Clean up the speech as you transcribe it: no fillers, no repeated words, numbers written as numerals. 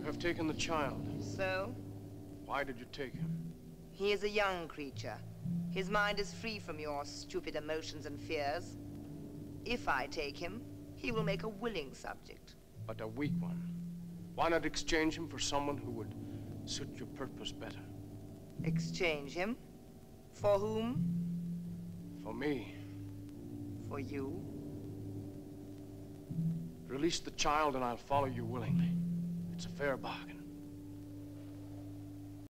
have taken the child. So? Why did you take him? He is a young creature. His mind is free from your stupid emotions and fears. If I take him, he will make a willing subject. But a weak one. Why not exchange him for someone who would suit your purpose better? Exchange him? For whom? For me. For you? Release the child and I'll follow you willingly. It's a fair bargain.